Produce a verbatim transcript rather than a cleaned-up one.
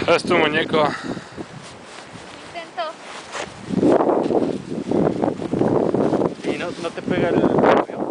Es tu muñeco. Intento. ¿Y no, no te pega el cambio?